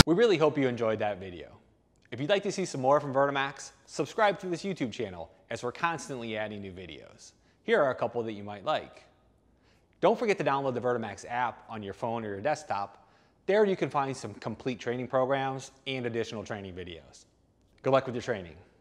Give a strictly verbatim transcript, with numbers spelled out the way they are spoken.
We really hope you enjoyed that video. If you'd like to see some more from VertiMax, subscribe to this YouTube channel as we're constantly adding new videos. Here are a couple that you might like. Don't forget to download the VertiMax app on your phone or your desktop. There you can find some complete training programs and additional training videos. Good luck with your training.